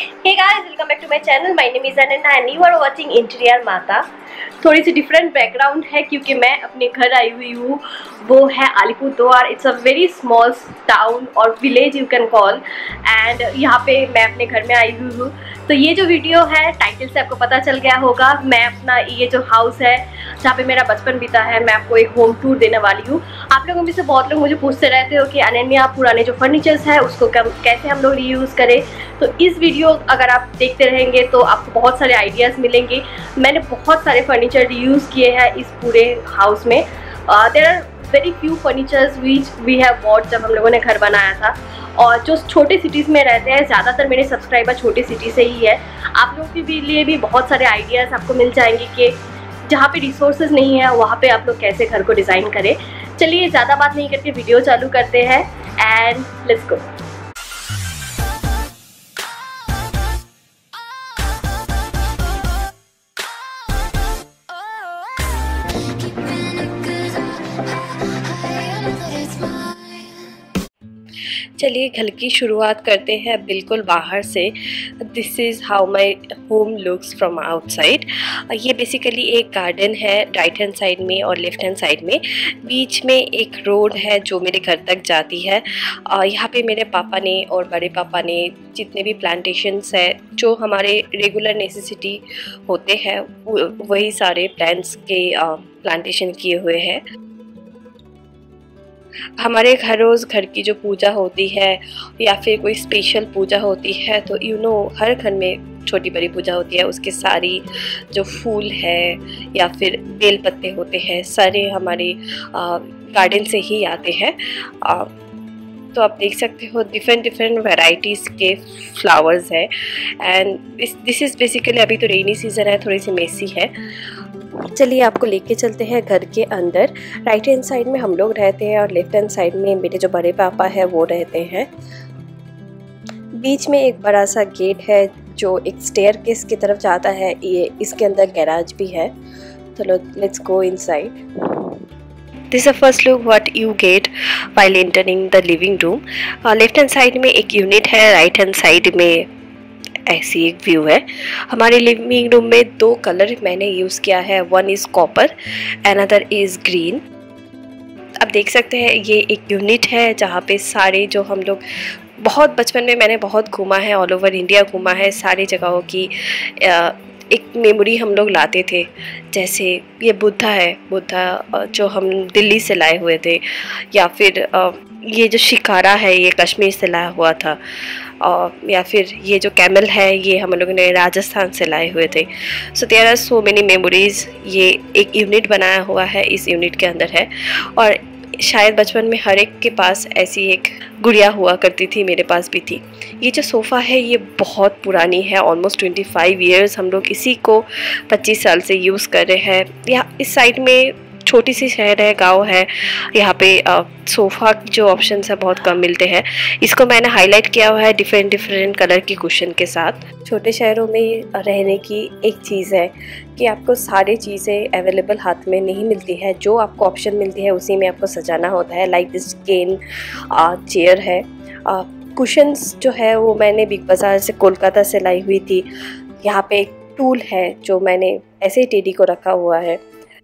Hey guys, welcome back to my channel. My name is Ananya and you are watching Interior माता। थोड़ी सी different background है क्योंकि मैं अपने घर आई हुई हूँ, वो है Alipurduar. It's a very small town और village you can call, and यहाँ पे मैं अपने घर में आई हुई हूँ। तो ये जो वीडियो है, टाइटल से आपको पता चल गया होगा, मैं अपना ये जो हाउस है जहाँ पे मेरा बचपन बीता है, मैं आपको एक होम टूर देने वाली हूँ। आप लोगों में से बहुत लोग मुझे पूछते रहते हो कि अनन्या, पुराने जो फर्नीचर्स है उसको कैसे हम लोग रीयूज़ करें। तो इस वीडियो अगर आप देखते रहेंगे तो आपको बहुत सारे आइडियाज़ मिलेंगे। मैंने बहुत सारे फर्नीचर रीयूज़ किए हैं इस पूरे हाउस में। There are very few furnitures which we have bought जब हम लोगों ने घर बनाया था। और जो छोटे सिटीज़ में रहते हैं, ज़्यादातर मेरे सब्सक्राइबर छोटे सिटी से ही है। आप लोगों के लिए भी बहुत सारे आइडियाज़ आपको मिल जाएंगे कि जहाँ पे रिसोर्सेज नहीं है वहाँ पे आप लोग कैसे घर को डिज़ाइन करें। चलिए ज़्यादा बात नहीं करके वीडियो चालू करते हैं एंड लेट्स गो। चलिए घर की शुरुआत करते हैं बिल्कुल बाहर से। This is how my home looks from outside. ये बेसिकली एक गार्डन है राइट हैंड साइड में और लेफ़्ट हैंड साइड में। बीच में एक रोड है जो मेरे घर तक जाती है। यहाँ पे मेरे पापा ने और बड़े पापा ने जितने भी प्लांटेशंस है जो हमारे रेगुलर नेसेसिटी होते हैं वही सारे प्लांट्स के प्लांटेशन किए हुए हैं। हमारे रोज़ घर की जो पूजा होती है या फिर कोई स्पेशल पूजा होती है तो हर घर में छोटी बड़ी पूजा होती है, उसके सारी जो फूल है या फिर बेल पत्ते होते हैं सारे हमारे गार्डन से ही आते हैं। तो आप देख सकते हो डिफरेंट वैरायटीज़ के फ्लावर्स है एंड दिस इज़ बेसिकली, अभी तो रेनी सीज़न है, थोड़ी सी मेसी है। चलिए आपको लेके चलते हैं घर के अंदर। राइट हैंड साइड में हम लोग रहते हैं और लेफ्ट हैंड साइड में मेरे जो बड़े पापा है वो रहते हैं। बीच में एक बड़ा सा गेट है जो एक स्टेयरकेस की तरफ जाता है। ये इसके अंदर गैराज भी है। चलो let's go inside. This is the first look what you get while entering the living room. Left hand side में एक यूनिट है, राइट हैंड साइड में ऐसी एक व्यू है। हमारे लिविंग रूम में दो कलर मैंने यूज़ किया है, one is copper another is green. अब देख सकते हैं ये एक यूनिट है जहाँ पे सारे जो हम लोग बहुत बचपन में मैंने बहुत घूमा है, ऑल ओवर इंडिया घूमा है, सारी जगहों की एक मेमोरी हम लोग लाते थे। जैसे ये बुद्धा है, बुद्धा जो हम दिल्ली से लाए हुए थे, या फिर ये जो शिकारा है ये कश्मीर से लाया हुआ था, या फिर ये जो कैमल है ये हम लोगों ने राजस्थान से लाए हुए थे। So there are so many memories. ये एक यूनिट बनाया हुआ है, इस यूनिट के अंदर है। और शायद बचपन में हर एक के पास ऐसी एक गुड़िया हुआ करती थी, मेरे पास भी थी। ये जो सोफ़ा है ये बहुत पुरानी है, ऑलमोस्ट 25 ईयर्स हम लोग इसी को 25 साल से यूज़ कर रहे हैं। यहाँ इस साइड में छोटी सी शहर है, गांव है, यहाँ पे सोफ़ा की जो ऑप्शंस है बहुत कम मिलते हैं। इसको मैंने हाईलाइट किया हुआ है डिफरेंट कलर की कुशन के साथ। छोटे शहरों में रहने की एक चीज़ है कि आपको सारी चीज़ें अवेलेबल हाथ में नहीं मिलती है, जो आपको ऑप्शन मिलती है उसी में आपको सजाना होता है। लाइक दिस केन चेयर है, कुशन्स जो है वो मैंने बिग बाज़ार से कोलकाता से लाई हुई थी। यहाँ पे एक टूल है जो मैंने ऐसे ही टेडी को रखा हुआ है।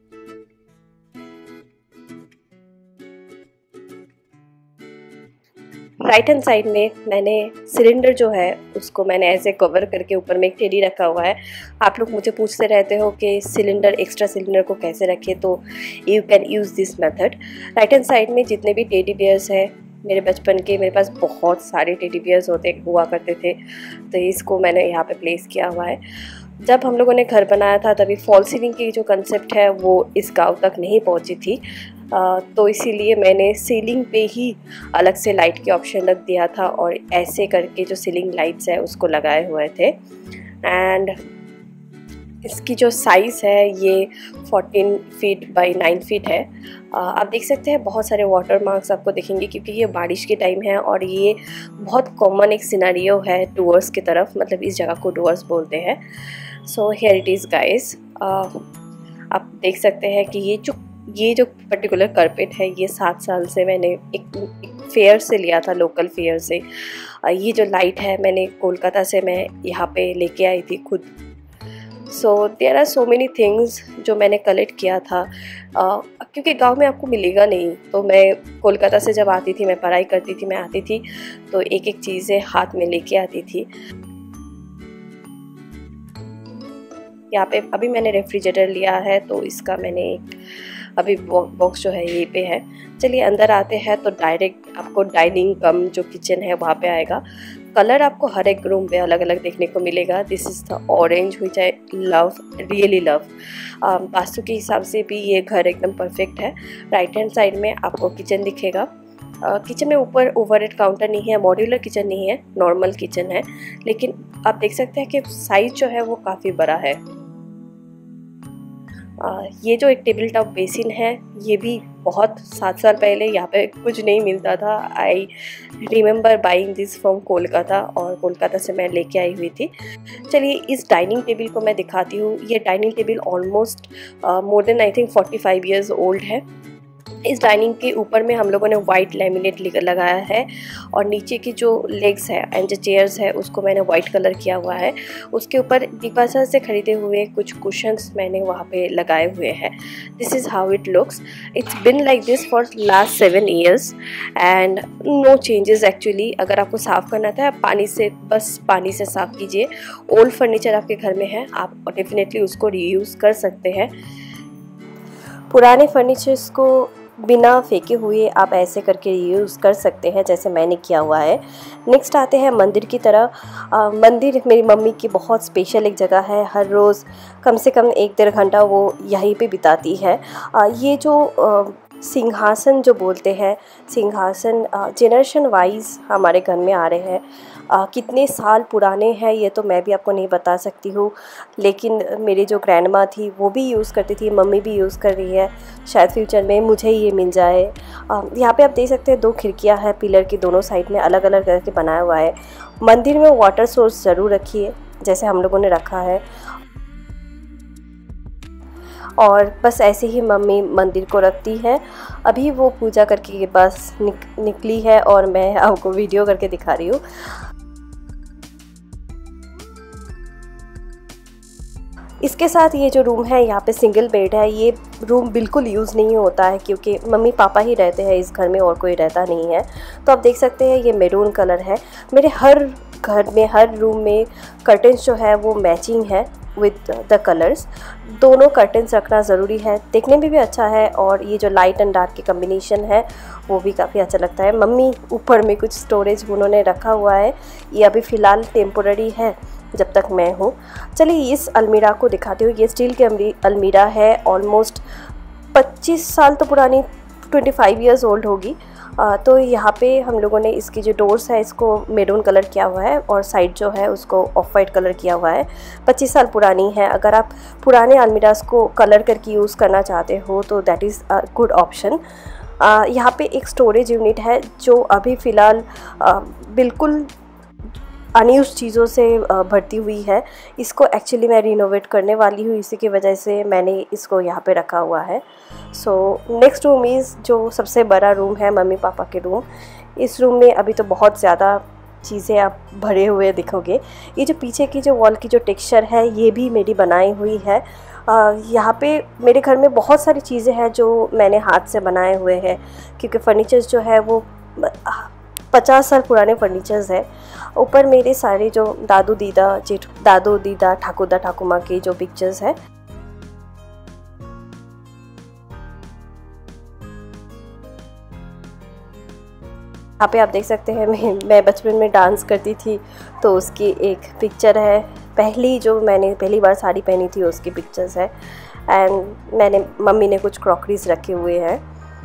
राइट हैंड साइड में मैंने सिलेंडर जो है उसको मैंने ऐसे कवर करके ऊपर में एक टेडी रखा हुआ है। आप लोग मुझे पूछते रहते हो कि एक्स्ट्रा सिलेंडर को कैसे रखें, तो you can use this method. Right hand side में जितने भी टेडी बियर्स है मेरे बचपन के, मेरे पास बहुत सारे टेडी बियर्स हुआ करते थे, तो इसको मैंने यहाँ पे प्लेस किया हुआ है। जब हम लोगों ने घर बनाया था तभी फॉल सीलिंग की जो कंसेप्ट है वो इस गांव तक नहीं पहुंची थी, तो इसीलिए मैंने सीलिंग पे ही अलग से लाइट के ऑप्शन रख दिया था और ऐसे करके जो सीलिंग लाइट्स है उसको लगाए हुए थे। एंड इसकी जो साइज़ है ये 14 फीट बाई 9 फीट है। आप देख सकते हैं बहुत सारे वाटर मार्क्स आपको दिखेंगे क्योंकि ये बारिश के टाइम है और ये बहुत कॉमन एक सिनेरियो है डुअर्स की तरफ, मतलब इस जगह को डुअर्स बोलते हैं। So here it is guys. आप देख सकते हैं कि ये जो पर्टिकुलर कारपेट है ये 7 साल से मैंने एक फेयर से लिया था, लोकल फेयर से। ये जो लाइट है मैंने कोलकाता से मैं यहाँ पे लेके आई थी खुद। So there are so many things जो मैंने कलेक्ट किया था, क्योंकि गांव में आपको मिलेगा नहीं। तो मैं कोलकाता से जब आती थी, मैं पढ़ाई करती थी, मैं आती थी तो एक एक चीज़ें हाथ में लेके आती थी। यहाँ पे अभी मैंने रेफ्रिजरेटर लिया है, तो इसका मैंने अभी बॉक्स जो है यहीं पे है। चलिए अंदर आते हैं तो डायरेक्ट आपको डाइनिंग कम जो किचन है वहाँ पे आएगा। कलर आपको हर एक रूम पे अलग अलग देखने को मिलेगा। This is the orange which I love, really love. वास्तु के हिसाब से भी ये घर एकदम परफेक्ट है। राइट हैंड साइड में आपको किचन दिखेगा। किचन में ऊपर ओवरहेड काउंटर नहीं है, मॉड्यूलर किचन नहीं है, नॉर्मल किचन है, लेकिन आप देख सकते हैं कि साइज जो है वो काफ़ी बड़ा है। ये जो एक टेबल टॉप बेसिन है, ये भी बहुत 7 साल पहले यहाँ पे कुछ नहीं मिलता था। I remember buying this from Kolkata, और कोलकाता से मैं लेके आई हुई थी। चलिए इस डाइनिंग टेबल को मैं दिखाती हूँ। ये dining table almost more than I think 45 years old है। इस डाइनिंग के ऊपर में हम लोगों ने वाइट लैमिनेट लगाया है, और नीचे की जो लेग्स है एंड जो चेयर्स है उसको मैंने वाइट कलर किया हुआ है। उसके ऊपर दीपासा से खरीदे हुए कुछ कुशन्स मैंने वहाँ पे लगाए हुए हैं। This is how it looks. It's been like this for last 7 years and no changes actually. अगर आपको साफ़ करना था पानी से, बस पानी से साफ़ कीजिए। ओल्ड फर्नीचर आपके घर में है, आप डेफिनेटली उसको रीयूज़ कर सकते हैं। पुराने फर्नीचर्स को बिना फेंके हुए आप ऐसे करके यूज़ कर सकते हैं, जैसे मैंने किया हुआ है। नेक्स्ट आते हैं मंदिर की तरह। मंदिर मेरी मम्मी की बहुत स्पेशल एक जगह है। हर रोज़ कम से कम 1-1.5 घंटा वो यहीं पे बिताती है। ये जो सिंहासन जो बोलते हैं, सिंहासन जनरेशन वाइज हमारे घर में आ रहे हैं। कितने साल पुराने हैं ये तो मैं भी आपको नहीं बता सकती हूँ, लेकिन मेरी जो ग्रैंड माँ थी वो भी यूज़ करती थी, मम्मी भी यूज़ कर रही है। शायद फ्यूचर में मुझे ये मिल जाए। यहाँ पे आप देख सकते हैं 2 खिड़कियाँ हैं, पिलर की दोनों साइड में अलग अलग करके बनाया हुआ है। मंदिर में वाटर सोर्स ज़रूर रखिए, जैसे हम लोगों ने रखा है। और बस ऐसे ही मम्मी मंदिर को रखती है। अभी वो पूजा करके बस निकली है और मैं आपको वीडियो करके दिखा रही हूँ। इसके साथ ये जो रूम है, यहाँ पे सिंगल बेड है। ये रूम बिल्कुल यूज़ नहीं होता है क्योंकि मम्मी पापा ही रहते हैं इस घर में, और कोई रहता नहीं है। तो आप देख सकते हैं ये मैरून कलर है। मेरे हर घर में, हर रूम में कर्टन्स जो है वो मैचिंग है विद द कलर्स। दोनों कर्टन्स रखना ज़रूरी है, देखने में भी अच्छा है, और ये जो लाइट एंड डार्क की कम्बिनेशन है वो भी काफ़ी अच्छा लगता है। मम्मी ऊपर में कुछ स्टोरेज उन्होंने रखा हुआ है, ये अभी फ़िलहाल टेम्पोररी है जब तक मैं हूँ। चलिए इस अलमीरा को दिखाती हूँ। ये स्टील की अलमीरा है, ऑलमोस्ट 25 साल तो पुरानी, 25 ईयर्स ओल्ड होगी। तो यहाँ पे हम लोगों ने इसकी जो डोर्स है इसको मैरून कलर किया हुआ है, और साइड जो है उसको ऑफ वाइट कलर किया हुआ है। 25 साल पुरानी है। अगर आप पुराने अलमीरास को कलर करके यूज़ करना चाहते हो तो that is a good option. यहाँ पे एक स्टोरेज यूनिट है जो अभी फ़िलहाल बिल्कुल अनयूज़ चीज़ों से भरती हुई है। इसको एक्चुअली मैं रिनोवेट करने वाली हूँ, इसी की वजह से मैंने इसको यहाँ पे रखा हुआ है। सो नेक्स्ट रूम इज़ जो सबसे बड़ा रूम है, मम्मी पापा के रूम। इस रूम में अभी तो बहुत ज़्यादा चीज़ें आप भरे हुए दिखोगे। ये जो पीछे की जो वॉल की जो टेक्सचर है ये भी मेरी बनाई हुई है। यहाँ पे मेरे घर में बहुत सारी चीज़ें हैं जो मैंने हाथ से बनाए हुए हैं, क्योंकि फर्नीचर्स जो है वो 50 साल पुराने फर्नीचर्स है। ऊपर मेरे सारे जो दादू दीदा ठाकुरदा ठाकुमा की जो पिक्चर्स है। यहाँ पे आप देख सकते हैं मैं बचपन में डांस करती थी, तो उसकी एक पिक्चर है। मैंने पहली बार साड़ी पहनी थी उसकी पिक्चर्स है। एंड मम्मी ने कुछ क्रॉकरीज रखे हुए हैं।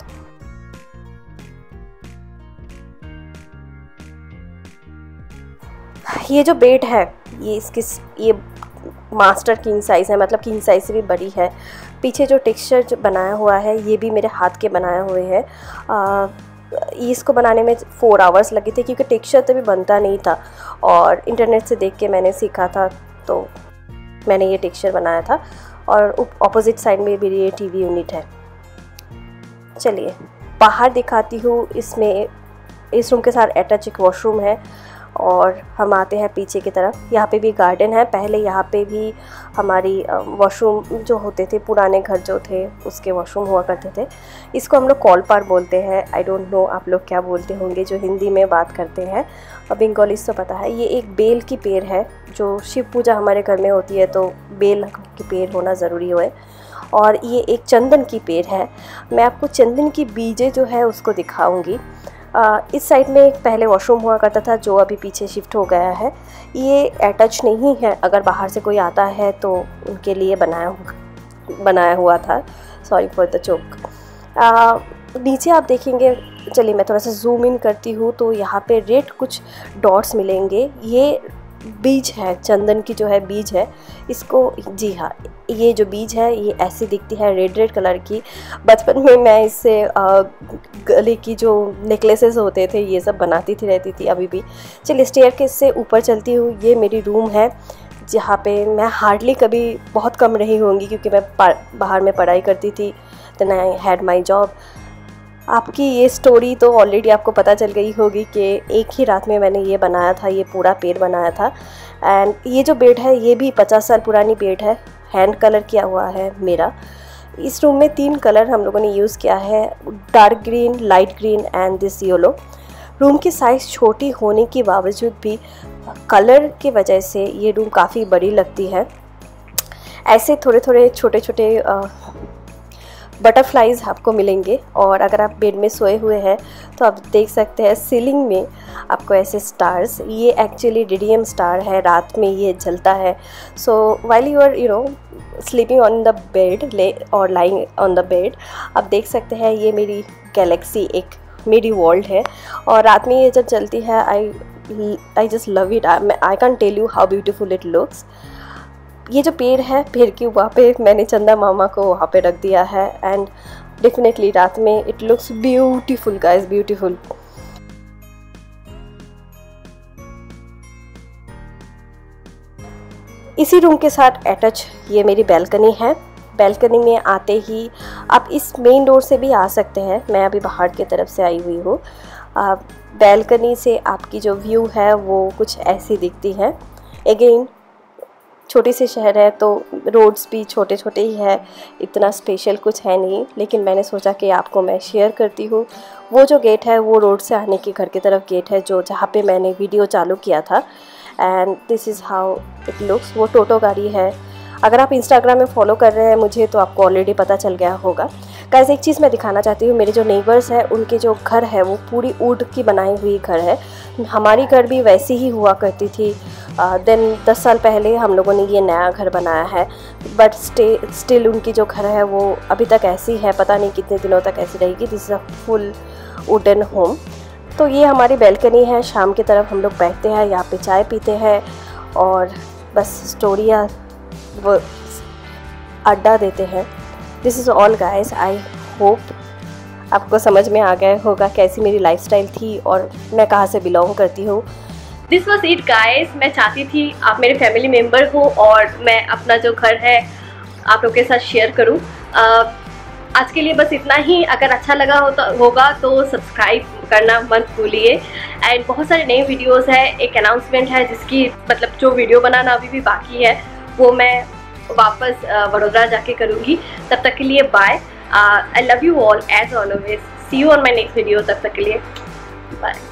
ये जो बेड है ये मास्टर किंग साइज़ है, मतलब किंग साइज़ से भी बड़ी है। पीछे जो टेक्सचर जो बनाया हुआ है ये भी मेरे हाथ के बनाए हुए हैं। इसको बनाने में 4 आवर्स लगे थे, क्योंकि टेक्सचर तो भी बनता नहीं था, और इंटरनेट से देख के मैंने सीखा था, तो मैंने ये टेक्सचर बनाया था। और ऑपोजिट साइड में भी ये टीवी यूनिट है। चलिए बाहर दिखाती हूँ। इस रूम के साथ अटैच एक वॉशरूम है। और हम आते हैं पीछे की तरफ। यहाँ पे भी गार्डन है। पहले यहाँ पे भी हमारी वॉशरूम जो होते थे, पुराने घर जो थे उसके वॉशरूम हुआ करते थे। इसको हम लोग कॉलपार बोलते हैं। आई डोंट नो आप लोग क्या बोलते होंगे जो हिंदी में बात करते हैं, और बंगालीज तो पता है। ये एक बेल की पेड़ है। जो शिव पूजा हमारे घर में होती है तो बेल की पेड़ होना ज़रूरी है। और ये एक चंदन की पेड़ है। मैं आपको चंदन की बीजें जो है उसको दिखाऊंगी। इस साइड में पहले वॉशरूम हुआ करता था जो अभी पीछे शिफ्ट हो गया है। ये अटैच नहीं है, अगर बाहर से कोई आता है तो उनके लिए बनाया हुआ था। Sorry for the choke. नीचे आप देखेंगे, चलिए मैं थोड़ा सा जूम इन करती हूँ, तो यहाँ पे रेड कुछ डॉट्स मिलेंगे। ये बीज है, चंदन की जो है बीज है इसको। जी हाँ, ये जो बीज है ये ऐसी दिखती है, रेड रेड कलर की। बचपन में मैं इससे गले की जो नेकलेसेस होते थे ये सब बनाती थी, रहती थी अभी भी। चलिए स्टेयरकेस से ऊपर चलती हूँ। ये मेरी रूम है जहाँ पे मैं हार्डली कभी, बहुत कम रही होंगी क्योंकि मैं बाहर में पढ़ाई करती थी। Then I had my job. आपकी ये स्टोरी तो ऑलरेडी आपको पता चल गई होगी कि एक ही रात में मैंने ये बनाया था, ये पूरा पेड़ बनाया था। एंड ये जो बेड है ये भी 50 साल पुरानी बेड है, हैंड कलर किया हुआ है मेरा। इस रूम में 3 कलर हम लोगों ने यूज़ किया है, dark green, light green and this yellow. Room की साइज़ छोटी होने के बावजूद भी कलर की वजह से ये रूम काफ़ी बड़ी लगती है। ऐसे थोड़े थोड़े छोटे छोटे बटरफ्लाइज आपको मिलेंगे। और अगर आप बेड में सोए हुए हैं तो आप देख सकते हैं सीलिंग में आपको ऐसे स्टार्स, ये एक्चुअली डीडीएम स्टार है, रात में ये जलता है। So while you are sleeping on the bed और लाइंग ऑन द बेड, आप देख सकते हैं ये मेरी गैलेक्सी, एक मेरी वर्ल्ड है। और रात में ये जब जलती है I just love it. I can tell you how beautiful it looks. ये जो पेड़ है, पेड़ के वहाँ पे मैंने चंदा मामा को वहाँ पे रख दिया है। एंड डेफिनेटली रात में it looks beautiful guys, beautiful. इसी रूम के साथ अटैच ये मेरी बैल्कनी है। बैल्कनी में आते ही आप इस मेन डोर से भी आ सकते हैं, मैं अभी बाहर की तरफ से आई हुई हूँ। बैल्कनी से आपकी जो व्यू है वो कुछ ऐसी दिखती है। अगेन छोटी सी शहर है तो रोड्स भी छोटे छोटे ही है, इतना स्पेशल कुछ है नहीं, लेकिन मैंने सोचा कि आपको मैं शेयर करती हूँ। वो जो गेट है वो रोड से आने के घर की तरफ गेट है, जो जहाँ पे मैंने वीडियो चालू किया था। And this is how it looks. वो टोटो गाड़ी है। अगर आप इंस्टाग्राम में फॉलो कर रहे हैं मुझे तो आपको ऑलरेडी पता चल गया होगा। गाइस एक चीज़ मैं दिखाना चाहती हूँ, मेरे जो नेबर्स हैं उनके जो घर है वो पूरी वुड की बनाई हुई घर है। हमारी घर भी वैसी ही हुआ करती थी। देन 10 साल पहले हम लोगों ने ये नया घर बनाया है, बट स्टिल उनकी जो घर है वो अभी तक ऐसी है, पता नहीं कितने दिनों तक ऐसी रहेगी। This is a full wooden home. तो ये हमारी बैल्कनी है। शाम की तरफ हम लोग बैठते हैं, यहाँ पे चाय पीते हैं और बस स्टोरियाँ वो अड्डा देते हैं। This is all guys. I hope आपको समझ में आ गया होगा कैसी मेरी लाइफस्टाइल थी और मैं कहाँ से बिलोंग करती हूँ। This was it guys. मैं चाहती थी आप मेरे फैमिली मेम्बर हो और मैं अपना जो घर है आप लोग के साथ शेयर करूँ। आज के लिए बस इतना ही। अगर अच्छा लगा होगा तो सब्सक्राइब करना मत भूलिए। एंड बहुत सारे नए वीडियोस है। एक अनाउंसमेंट है जिसकी मतलब जो वीडियो बनाना अभी भी बाकी है वो मैं वापस वडोदरा जाके करूँगी। तब तक के लिए bye. I love you all as always. See you on my next video. तब तक के लिए बाय।